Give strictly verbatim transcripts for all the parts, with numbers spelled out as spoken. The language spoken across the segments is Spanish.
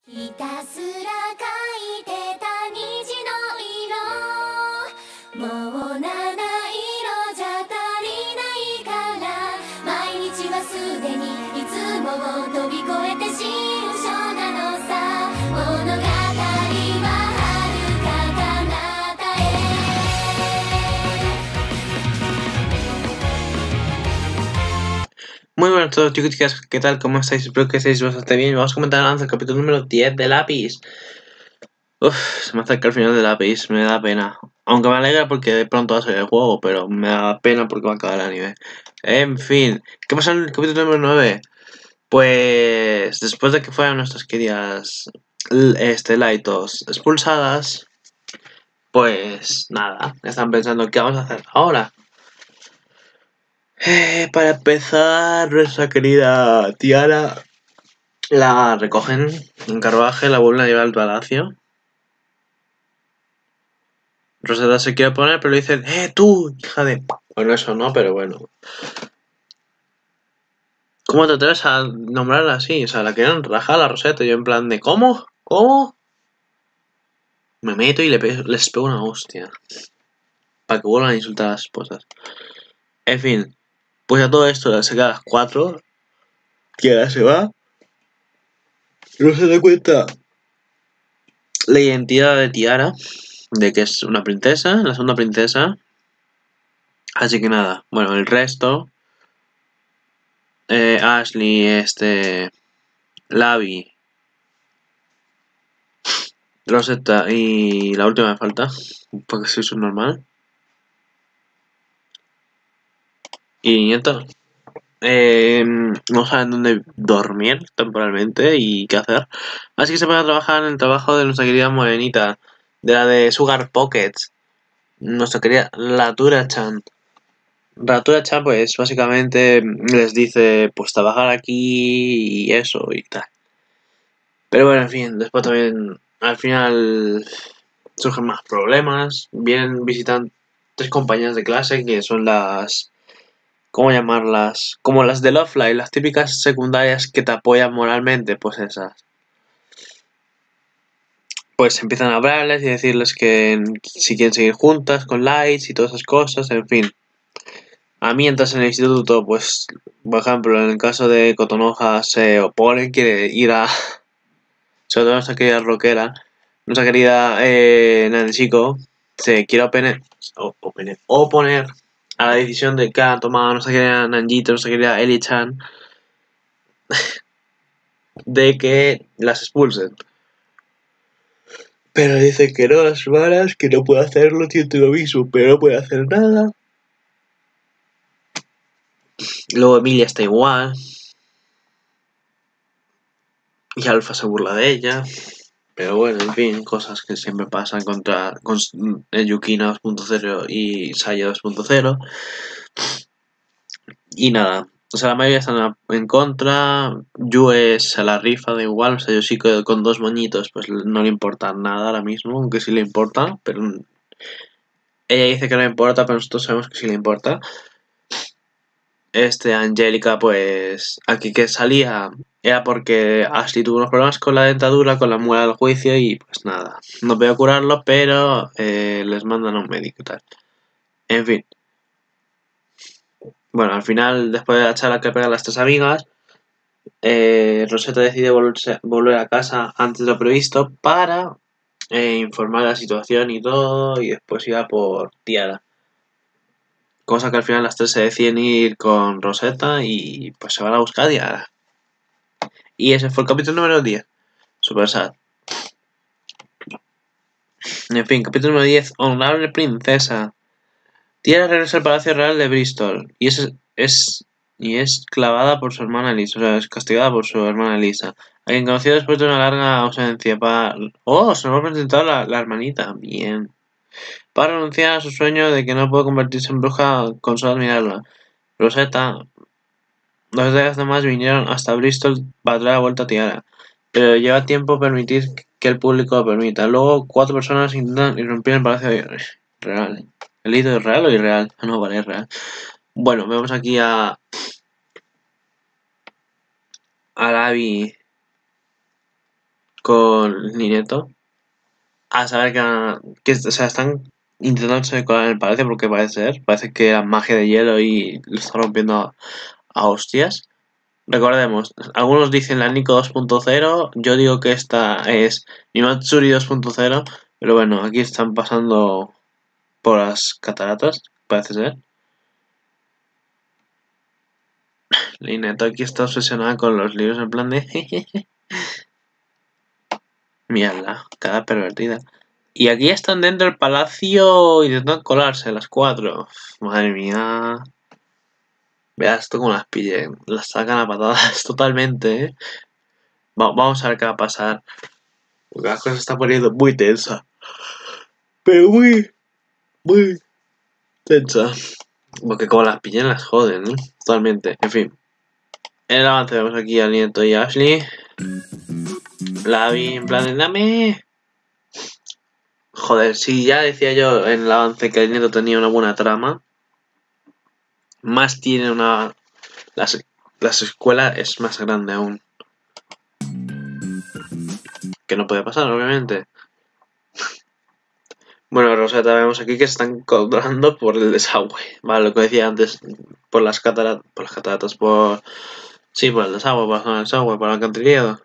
ひたすら描いてた虹の色、もう七色じゃ足りないから、毎日はすでにいつもを飛び越えて新章なのさ。物語は遥か彼方へ。 Muy buenas a todos, chicos y chicas, ¿qué tal? ¿Cómo estáis? Espero que estéis bastante bien. Vamos a comentar ahora el capítulo número diez de Lápiz. Uf, se me acerca el final de Lápiz, me da pena. Aunque me alegra porque de pronto va a salir el juego, pero me da pena porque va a acabar el anime. En fin, ¿qué pasa en el capítulo número nueve? Pues después de que fueran nuestras queridas este, Laitos expulsadas, pues nada, están pensando qué vamos a hacer ahora. Eh, para empezar, nuestra querida Tiara la recogen en carruaje, la vuelven a llevar al palacio. Rosetta se quiere poner, pero le dicen, ¡eh, tú, hija de...! Bueno, eso no, pero bueno. ¿Cómo te atreves a nombrarla así? O sea, la quieren rajar a la Rosetta. Yo en plan de, ¿cómo? ¿Cómo? Me meto y le pe les pego una hostia. Para que vuelvan a insultar a las esposas. En fin, pues a todo esto se quedan las cuatro. Tiara se va. No se da cuenta la identidad de Tiara, de que es una princesa, la segunda princesa. Así que nada, bueno, el resto, eh, Ashley, este, Lavi, Rosetta y la última me falta, porque soy subnormal. Y Nieto, eh, no saben dónde dormir temporalmente y qué hacer. Así que se van a trabajar en el trabajo de nuestra querida morenita, de la de Sugar Pockets, nuestra querida Latura-chan. Latura-chan, pues básicamente les dice, pues trabajar aquí y eso y tal. Pero bueno, en fin, después también al final surgen más problemas. Vienen, visitan tres compañeras de clase que son las... ¿Cómo llamarlas? Como las de Love Live, las típicas secundarias que te apoyan moralmente, pues esas. Pues empiezan a hablarles y decirles que si quieren seguir juntas con Lights y todas esas cosas, en fin. A mientras en el instituto, pues, por ejemplo, en el caso de Kotonoha se opone, quiere ir a... Sobre todo nuestra querida rockera, nuestra querida eh, Nanchiko, se quiere oponer, oponer, oponer a la decisión de que ha tomado nuestra querida Nanjito, nuestra querida Eli-chan, de que las expulsen. Pero dice que no, las malas, que no puede hacerlo, siente lo mismo, pero no puede hacer nada. Luego Emilia está igual. Y Alfa se burla de ella. Pero bueno, en fin, cosas que siempre pasan contra con Yukina dos punto cero y Saya dos punto cero. Y nada, o sea, la mayoría están en contra. Yue se la rifa, da igual. O sea, yo sí que con dos moñitos, pues no le importa nada ahora mismo, aunque sí le importa. Pero ella dice que no le importa, pero nosotros sabemos que sí le importa. Este, Angélica, pues aquí que salía era porque Ashley tuvo unos problemas con la dentadura, con la muela del juicio y pues nada, no voy a curarlo, pero eh, les mandan a un médico y tal. En fin. Bueno, al final, después de la charla que pegan las tres amigas, eh, Rosetta decide volverse, volver a casa antes de lo previsto para eh, informar de la situación y todo, y después ir a por Tiara. Cosa que al final las tres se deciden ir con Rosetta y pues se van a buscar a Tiara. Y ese fue el capítulo número diez. Super sad. En fin, capítulo número diez. Honorable princesa. Tiara regresa al Palacio Real de Bristol. Y es, es, y es clavada por su hermana Lisa. O sea, es castigada por su hermana Lisa. A quien conoció después de una larga ausencia. Para... Oh, se nos va a presentar la, la hermanita. Bien. Para renunciar a su sueño de que no puede convertirse en bruja con solo admirarla. Rosetta. Dos días demás vinieron hasta Bristol para traer la vuelta a Tiara. Pero lleva tiempo permitir que el público lo permita. Luego, cuatro personas intentan irrumpir el Palacio Real. ¿El hito es real o irreal? No, vale, es real. Bueno, vemos aquí a... a Lavi con Nineto. A saber que, que o sea, están intentando colar en el palacio porque parece ser. Parece que era magia de hielo y lo está rompiendo a, a hostias. Recordemos, algunos dicen la Nico dos punto cero, yo digo que esta es mi Matsuri dos punto cero, pero bueno, aquí están pasando por las cataratas, parece ser. Lineto aquí está obsesionada con los libros en plan de... Mírala, cada pervertida. Y aquí están dentro del palacio intentando colarse las cuatro. Madre mía. Veas esto como las pillen. Las sacan a patadas totalmente, ¿eh? Va vamos a ver qué va a pasar. Porque la cosa se está poniendo muy tensa. Pero muy, muy tensa. Porque como las pillen las joden, ¿eh? Totalmente. En fin. En el avance vemos aquí a Nieto y a Ashley. La vi en plan de dame. Joder, si ya decía yo en el avance que el Nieto tenía una buena trama. Más tiene una... La, la escuela es más grande aún. Que no puede pasar, obviamente. Bueno, Rosetta, vemos aquí que se están encontrando por el desagüe. Vale, lo que decía antes, por las cataratas, por las cataratas, por... Sí, por el desagüe, por la zona del desagüe, por el alcantarillado.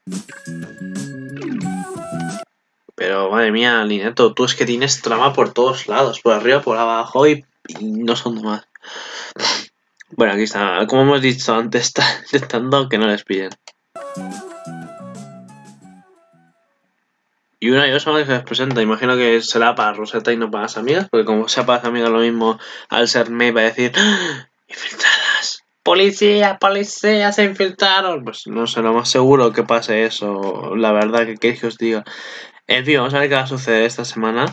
Pero, madre mía, Lineto, tú es que tienes trama por todos lados, por arriba, por abajo y, y no son más. Bueno, aquí está, como hemos dicho antes, está intentando que no les pillen. Y una y dos que se les presenta, imagino que será para Rosetta y no para las amigas, porque como sea para las amigas lo mismo, al ser May va a decir ¡ah! ¡Infiltradas! ¡Policía! ¡Policía! ¡Se infiltraron! Pues no sé, lo más seguro que pase eso, la verdad que queréis que os diga. En fin, vamos a ver qué va a suceder esta semana.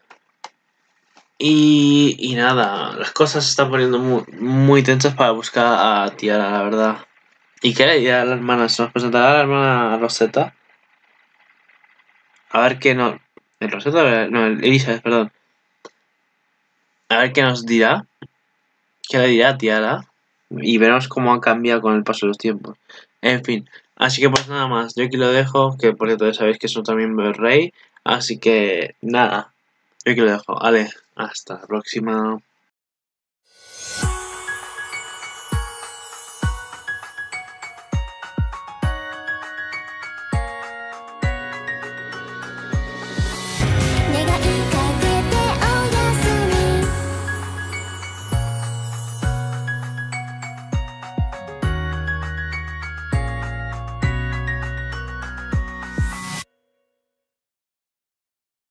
Y, y nada, las cosas se están poniendo muy, muy tensas para buscar a Tiara, la verdad. ¿Y qué le dirá a la hermana? ¿Se nos presentará la hermana Rosetta? A ver qué no... ¿El Rosetta? No, el Elizabeth, perdón. A ver qué nos dirá. ¿Qué le dirá a Tiara? Y veremos cómo ha cambiado con el paso de los tiempos. En fin. Así que pues nada más. Yo aquí lo dejo. Que por cierto ya sabéis que soy también rey. Así que nada. Yo aquí lo dejo. Vale. Hasta la próxima.